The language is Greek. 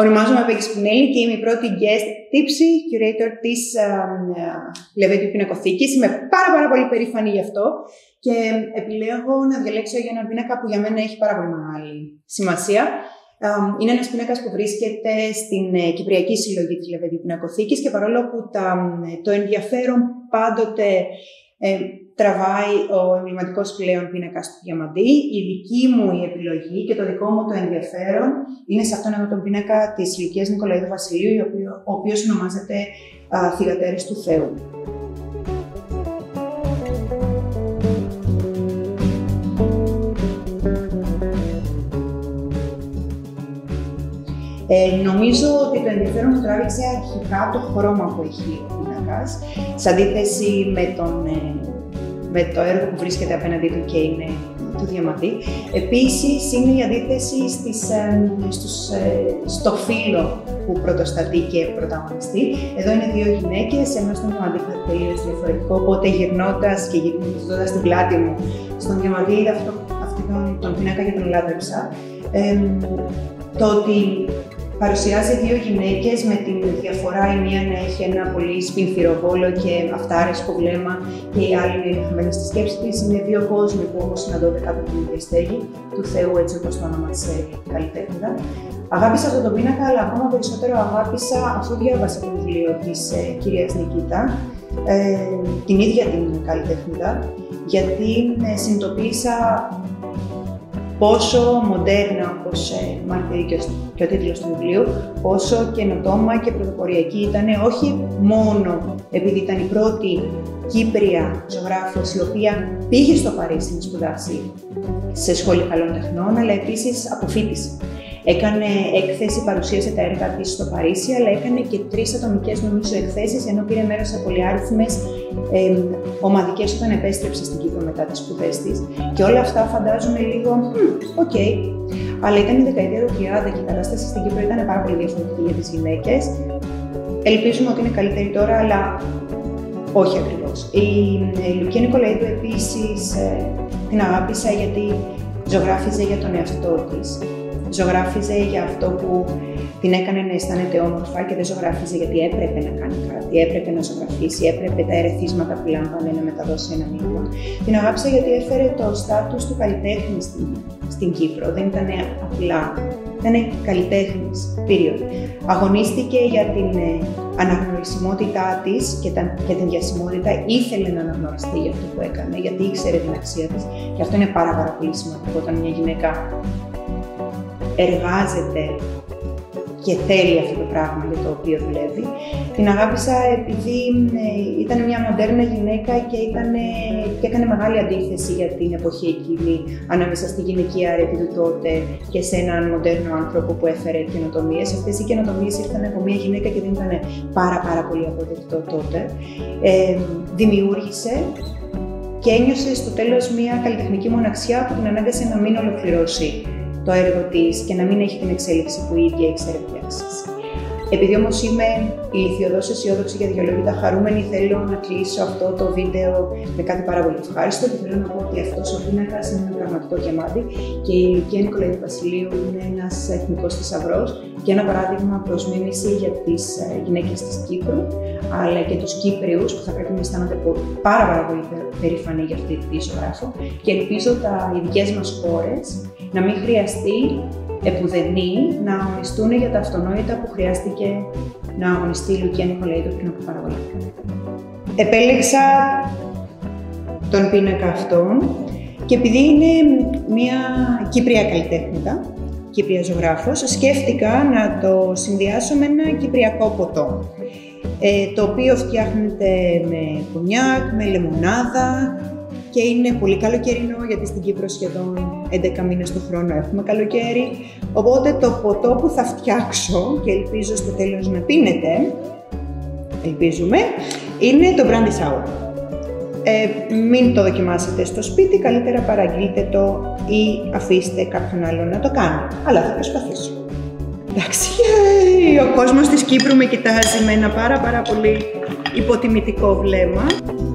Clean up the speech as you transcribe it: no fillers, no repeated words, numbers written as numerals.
Ονομάζομαι Πέγγι Σπινέλη και είμαι η πρώτη guest τύψη curator της Λεβέντιου Πινακοθήκης. Είμαι πάρα πολύ περήφανη γι' αυτό και επιλέγω να διαλέξω για έναν πίνακα που για μένα έχει πάρα πολύ μεγάλη σημασία. Είναι ένας πίνακας που βρίσκεται στην Κυπριακή Συλλογή της Λεβέντιου Πινακοθήκης και παρόλο που το ενδιαφέρον πάντοτε τραβάει ο εμβληματικός πλέον πίνακας του Διαμαντή, η δική μου η επιλογή και το δικό μου το ενδιαφέρον είναι σε αυτόν τον πίνακα της Λυκείας Νικολαίδου Βασιλείου, ο οποίος ονομάζεται Θυγατέρες του Θεού. Νομίζω ότι το ενδιαφέρον μου τράβηξε αρχικά το χρώμα που έχει ο πίνακας, σε αντίθεση με το έργο που βρίσκεται απέναντί του και είναι του Διαμαντή. Επίσης, είναι η αντίθεση στο φύλο που πρωτοστατεί και πρωταγωνιστεί. Εδώ είναι δύο γυναίκες, ενώ στον Διαμαντή είναι τελείως διαφορετικό, οπότε γυρνώντας και γυρνώντας την πλάτη μου στον Διαμαντή, είδα τον πίνακα και τον λάτρεψα. Το ότι παρουσιάζει δύο γυναίκες με την διαφορά η μία να έχει ένα πολύ σπινθυροβόλο και αυτάρεσκο βλέμμα και η άλλη να είναι χαμένη στη σκέψη της. Είναι δύο κόσμοι που όμως συναντώνται κάτω από την ίδια στέγη του Θεού, έτσι όπως το ονόμασε η καλλιτέχνηδα. Αγάπησα αυτό το πίνακα, αλλά ακόμα περισσότερο αγάπησα αφού διάβασα το βιβλίο της κυρίας Νικήτα, την ίδια την καλλιτέχνηδα, γιατί συνειδητοποίησα πόσο μοντέρνα, όπως μαρτυρεί και ο τίτλος του βιβλίου, πόσο καινοτόμα και πρωτοποριακή ήταν, όχι μόνο επειδή ήταν η πρώτη Κύπρια ζωγράφος η οποία πήγε στο Παρίσι να σπουδάσει σε σχολή καλών τεχνών, αλλά επίσης αποφοίτησε. Έκανε έκθεση, παρουσίασε τα έργα της στο Παρίσι, αλλά έκανε και 3 ατομικές νομίζω εκθέσεις, ενώ πήρε μέρος σε πολυάριθμες ομαδικές όταν επέστρεψε στην Κύπρο μετά τις σπουδές της. Και όλα αυτά φαντάζομαι λίγο, οκ. Αλλά ήταν η δεκαετία του 30 και η κατάσταση στην Κύπρο ήταν πάρα πολύ διαφορετική για τις γυναίκες. Ελπίζουμε ότι είναι καλύτερη τώρα, αλλά όχι ακριβώς. Η Λυκεία Νικολαίδου επίσης την αγάπησα γιατί ζωγράφιζε για τον εαυτό της. Ζωγράφιζε για αυτό που την έκανε να αισθάνεται όμορφα και δεν ζωγράφιζε γιατί έπρεπε να κάνει κάτι, έπρεπε να ζωγραφίσει, έπρεπε τα ερεθίσματα που λάμβανε να μεταδώσει ένα μήνυμα. Την αγάπησα γιατί έφερε το στάτους του καλλιτέχνη στην Κύπρο. Δεν ήταν απλά, ήταν καλλιτέχνης, period. Αγωνίστηκε για την αναγνωρισιμότητά της και την διασημότητα, ήθελε να αναγνωριστεί για αυτό που έκανε, γιατί ήξερε την αξία της. Και αυτό είναι πάρα πολύ σημαντικό όταν μια γυναίκα εργάζεται και θέλει αυτό το πράγμα για το οποίο δουλεύει. Την αγάπησα επειδή ήταν μια μοντέρνα γυναίκα και έκανε μεγάλη αντίθεση για την εποχή εκείνη ανάμεσα στη γυναικεία αρετή του τότε και σε έναν μοντέρνο άνθρωπο που έφερε καινοτομίες. Αυτές οι καινοτομίες ήρθαν από μια γυναίκα και δεν ήταν πάρα πολύ αποδεκτό τότε. Δημιούργησε και ένιωσε στο τέλος μια καλλιτεχνική μοναξιά που την ανάγκασε να μην ολοκληρώσει το έργο της και να μην έχει την εξέλιξη που η ίδια ήξερε φτιάξεις. Επειδή όμως είμαι ηλιθιωδώς αισιόδοξη και διαλογητά χαρούμενη, θέλω να κλείσω αυτό το βίντεο με κάτι πάρα πολύ ευχάριστο και θέλω να πω ότι αυτός ο πίνακας είναι ένα πραγματικό διαμάντι και η Λυκεία Νικολαίδου Βασιλείου είναι ένας εθνικός θησαυρός και ένα παράδειγμα προς μίμηση για τις γυναίκες της Κύπρου, αλλά και τους Κύπριους που θα πρέπει να αισθάνονται πάρα πολύ περήφανοι για αυτή τη ζωγράφο και ελπίζω οι δικές μας χώρες να μην χρειαστεί επουδενή να αγωνιστούν για τα αυτονόητα που χρειάστηκε να αγωνιστεί η Λυκεία Νικολαίδου πριν από πάρα πολλά χρόνια. Επέλεξα τον πίνακα αυτόν και επειδή είναι μια Κύπρια καλλιτέχνηδα, Κύπρια ζωγράφος, σκέφτηκα να το συνδυάσω με ένα κυπριακό ποτό, το οποίο φτιάχνεται με κονιάκ, με λεμονάδα, και είναι πολύ καλοκαιρινό γιατί στην Κύπρο σχεδόν 11 μήνες το χρόνο έχουμε καλοκαίρι. Οπότε το ποτό που θα φτιάξω και ελπίζω στο τέλος να πίνετε, ελπίζουμε, είναι το brandy sour. Μην το δοκιμάσετε στο σπίτι, καλύτερα παραγγείλτε το ή αφήστε κάποιον άλλο να το κάνει. Αλλά θα προσπαθήσω. Εντάξει, ο κόσμος της Κύπρου με κοιτάζει με ένα πάρα πολύ υποτιμητικό βλέμμα.